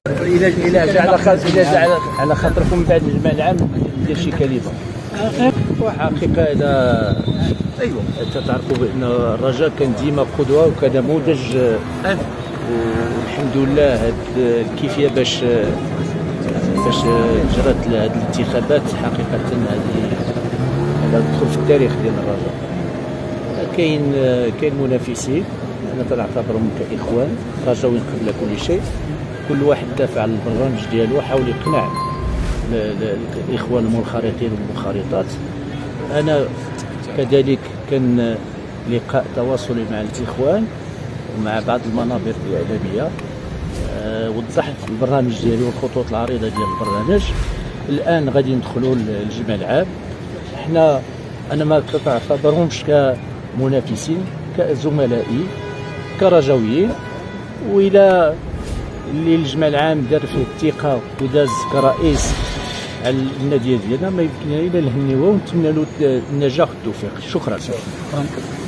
إلا جا على خاطركم بعد الجمع العام ندير شي كلمة. وحقيقة ايوا تعرفوا بان الرجاء كان ديما قدوه وكان نموذج، والحمد لله هاد الكيفيه باش جرت هاد الانتخابات حقيقه هذا تدخل في التاريخ ديال الرجاء. كاين منافسين، انا تنعتبرهم كاخوان رجاويين قبل كل شيء، كل واحد دافع على البرنامج ديالو وحاول يقنع الاخوان المنخرطين والمنخرطات. انا كذلك كان لقاء تواصلي مع الاخوان ومع بعض المنابر الاعلاميه، وضحت البرنامج ديالي والخطوط العريضه ديال البرنامج. الان غادي ندخلوا للجمع العام. انا ما تعتبرهمش كمنافسين، كزملائي كرجاويين، والى اللي الجمع العام دار فيه الثقه وداز كرئيس على النادي ديالنا ما يمكن الا نهنيوه ونتمنى له النجاح والتوفيق. شكرا.